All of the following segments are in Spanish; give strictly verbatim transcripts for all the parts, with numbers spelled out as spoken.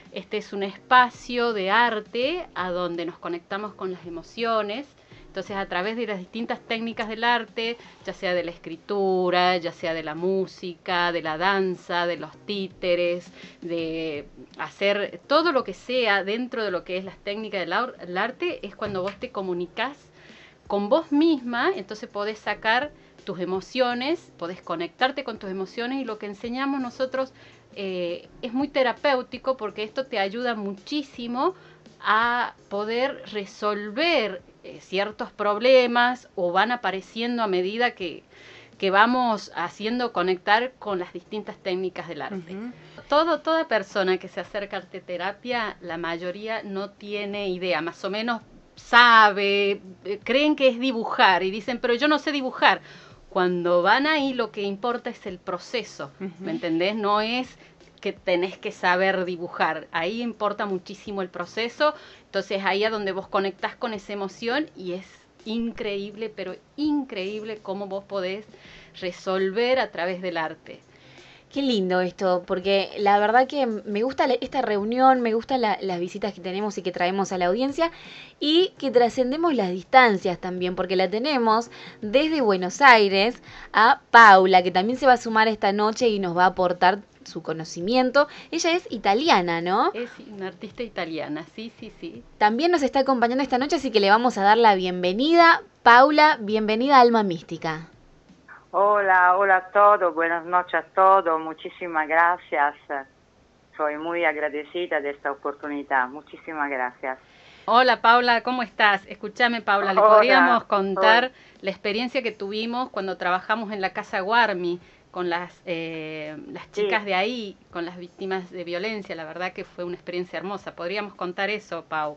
este es un espacio de arte a donde nos conectamos con las emociones. Entonces, a través de las distintas técnicas del arte, ya sea de la escritura, ya sea de la música, de la danza, de los títeres, de hacer todo lo que sea dentro de lo que es las técnicas del arte, es cuando vos te comunicás con vos misma, entonces podés sacar tus emociones, podés conectarte con tus emociones, y lo que enseñamos nosotros eh, es muy terapéutico, porque esto te ayuda muchísimo a poder resolver eh, ciertos problemas, o van apareciendo a medida que, que vamos haciendo conectar con las distintas técnicas del arte. Uh-huh. Todo, toda persona que se acerca a arte terapia, la mayoría no tiene idea, más o menos sabe, eh, creen que es dibujar y dicen, pero yo no sé dibujar. Cuando van ahí, lo que importa es el proceso, uh-huh. ¿Me entendés? No es que tenés que saber dibujar, ahí importa muchísimo el proceso. Entonces ahí es donde vos conectás con esa emoción, y es increíble, pero increíble cómo vos podés resolver a través del arte. Qué lindo esto, porque la verdad que me gusta esta reunión, me gustan la, las visitas que tenemos y que traemos a la audiencia, y que trascendemos las distancias también, porque la tenemos desde Buenos Aires a Paula, que también se va a sumar esta noche y nos va a aportar su conocimiento. Ella es italiana, ¿no? Es una artista italiana, sí, sí, sí. También nos está acompañando esta noche, así que le vamos a dar la bienvenida. Paula, bienvenida a Alma Mística. Hola, hola a todos, buenas noches a todos, muchísimas gracias. Soy muy agradecida de esta oportunidad, muchísimas gracias. Hola Paula, ¿cómo estás? Escúchame Paula, ¿le Hola, podríamos contar hola. la experiencia que tuvimos cuando trabajamos en la Casa Guarmi con las, eh, las chicas sí. de ahí, con las víctimas de violencia? La verdad que fue una experiencia hermosa. ¿Podríamos contar eso, Pau?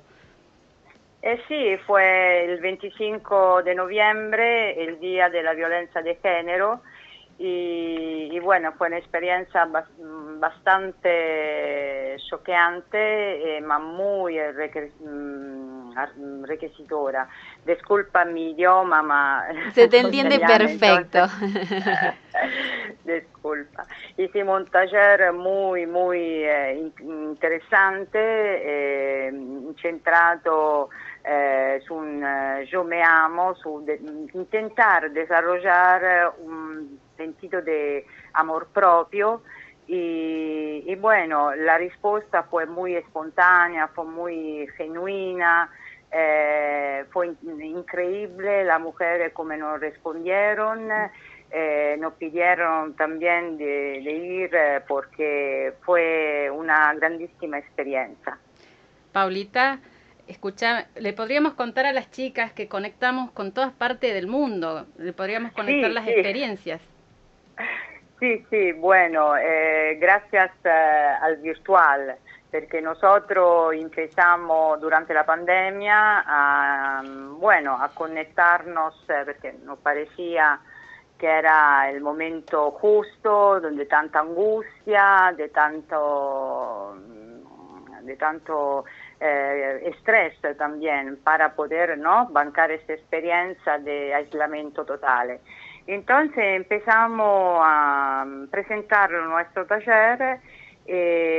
Eh, sí, fue el veinticinco de noviembre, el Día de la Violencia de Género, y, y bueno, fue una experiencia bastante choqueante, eh, ma muy requisitora. Disculpa mi idioma, ma... Se te entiende perfecto. Entonces, disculpa. Hicimos un taller muy, muy eh, interesante, eh, centrado Eh, su un uh, Yo me amo, su de, intentar desarrollar un sentido de amor propio, y, y bueno, la respuesta fue muy espontánea, fue muy genuina, eh, fue in, increíble las mujeres como nos respondieron, eh, nos pidieron también de, de ir porque fue una grandísima experiencia. Paulita, escucha, le podríamos contar a las chicas que conectamos con todas partes del mundo, le podríamos conectar sí, las sí. experiencias. Sí, sí, bueno, eh, gracias eh, al virtual, porque nosotros empezamos durante la pandemia a, bueno, a conectarnos, eh, porque nos parecía que era el momento justo, donde tanta angustia, de tanto, de tanto eh, estrés también, para poder, ¿no?, bancar esta experiencia de aislamiento total. Entonces empezamos a presentar nuestro taller, y,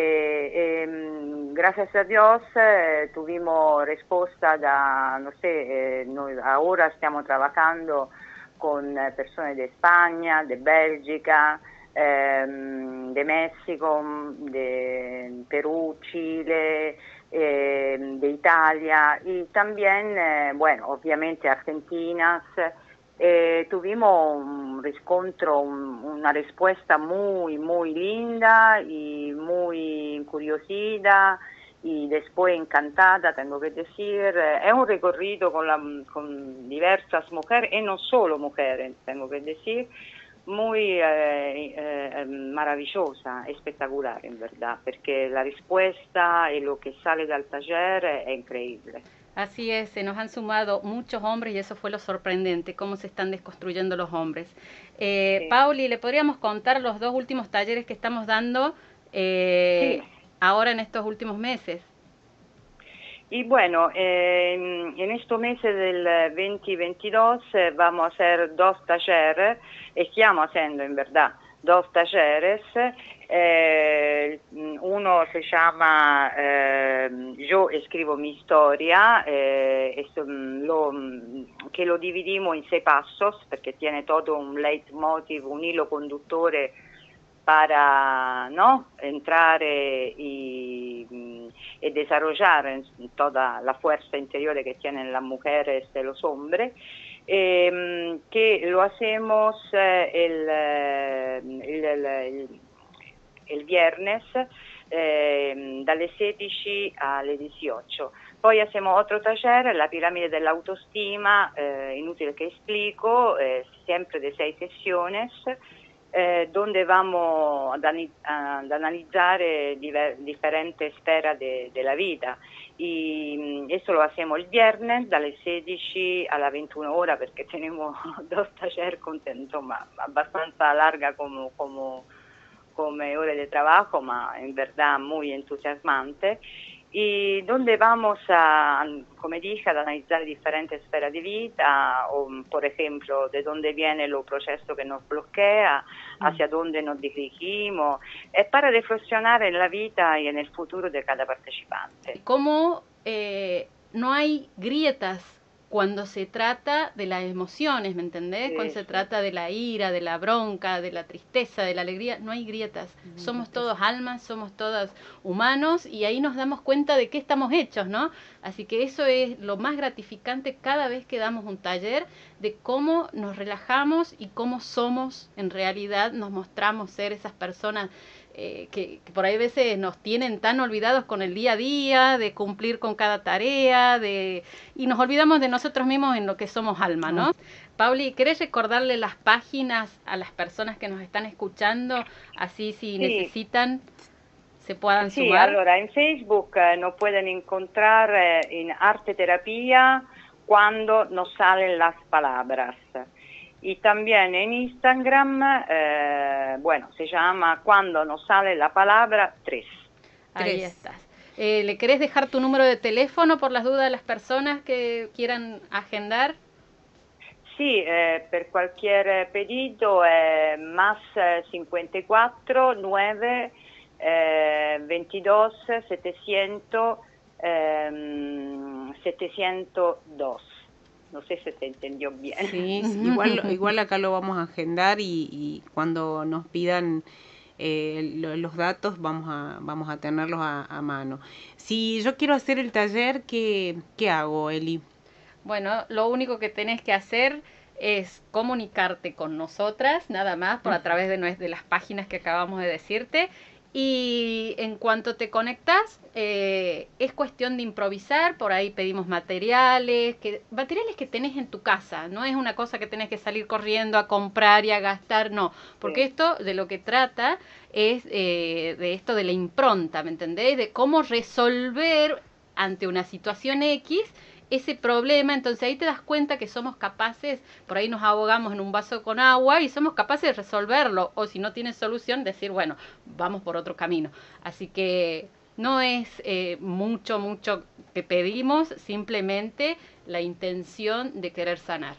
y gracias a Dios eh, tuvimos respuesta da, no sé, eh, noi ahora estamos trabajando con personas de España, de Bélgica, eh, de México, de Perú, Chile, eh, de Italia, y también, eh, bueno, obviamente Argentinas. Eh, tuvimos un riscontro, un, una respuesta muy, muy linda y muy curiosida, y después encantada, tengo que decir. Es un recorrido con, la, con diversas mujeres, y no solo mujeres, tengo que decir, muy eh, eh, maravillosa, espectacular en verdad, porque la respuesta y lo que sale del taller es increíble. Así es, se nos han sumado muchos hombres, y eso fue lo sorprendente, cómo se están desconstruyendo los hombres. Eh, sí. Pauli, ¿le podríamos contar los dos últimos talleres que estamos dando eh, sí. ahora en estos últimos meses? Y bueno, eh, en estos meses del veinte veintidós eh, vamos a hacer dos talleres, estamos haciendo en verdad dos talleres. Eh, uno se llama eh, Yo escribo mi historia, eh, es, lo, che lo dividimos in sei pasos, perché tiene todo un leitmotiv, un hilo conduttore para, ¿no?, entrare y, y desarrollar toda la fuerza interior que tienen las mujeres y los hombres, eh, que lo hacemos eh, el, el, el, el, el viernes eh, dalle sedici alle diciotto. Poi hacemos otro taller, la pirámide dell'autostima, eh, inutile che explico, eh, sempre de seis sesiones, Eh, donde vamos ad, ad analizzare diver, differenti sfere de, de la vita. Y eso lo hacemos el viernes dalle sedici alla ventuno ora, perché tenemos dos talleres con, insomma, abbastanza larga como, como, come ore de trabajo, ma en verdad muy entusiasmante. Y donde vamos a, como dije, a analizar diferentes esferas de vida, o por ejemplo, de dónde viene el proceso que nos bloquea, hacia dónde nos dirigimos, es para reflexionar en la vida y en el futuro de cada participante. ¿Cómo eh, no hay grietas cuando se trata de las emociones, ¿me entendés? Sí, cuando se sí. trata de la ira, de la bronca, de la tristeza, de la alegría, no hay grietas. No, somos todos almas, somos todos humanos y ahí nos damos cuenta de qué estamos hechos, ¿no? Así que eso es lo más gratificante cada vez que damos un taller, de cómo nos relajamos y cómo somos en realidad, nos mostramos ser esas personas Eh, que, que por ahí a veces nos tienen tan olvidados con el día a día, de cumplir con cada tarea, de y nos olvidamos de nosotros mismos en lo que somos alma, ¿no? Mm. Pauli, ¿querés recordarle las páginas a las personas que nos están escuchando? Así si sí. necesitan se puedan sí, sumar. Sí, allora en Facebook eh, nos pueden encontrar eh, en Arte Terapia cuando nos salen las palabras. Y también en Instagram, eh, bueno, se llama Cuando nos sale la palabra tres. Ahí estás. Eh, ¿Le querés dejar tu número de teléfono por las dudas de las personas que quieran agendar? Sí, eh, per cualquier pedido es más cincuenta y cuatro, nueve, eh, veintidós, setecientos, eh, setecientos dos. No sé si se entendió bien. Sí, igual, igual acá lo vamos a agendar y, y cuando nos pidan eh, lo, los datos vamos a vamos a tenerlos a, a mano. Si yo quiero hacer el taller, ¿qué, qué hago, Eli? Bueno, lo único que tenés que hacer es comunicarte con nosotras, nada más, por a través de, de las páginas que acabamos de decirte. Y en cuanto te conectas, eh, es cuestión de improvisar, por ahí pedimos materiales, que, materiales que tenés en tu casa, no es una cosa que tenés que salir corriendo a comprar y a gastar, no, porque sí. Esto de lo que trata es eh, de esto de la impronta, ¿me entendés? De cómo resolver ante una situación X ese problema, entonces ahí te das cuenta que somos capaces, por ahí nos ahogamos en un vaso con agua y somos capaces de resolverlo, o si no tienes solución, decir, bueno, vamos por otro camino. Así que no es eh, mucho, mucho que pedimos, simplemente la intención de querer sanar.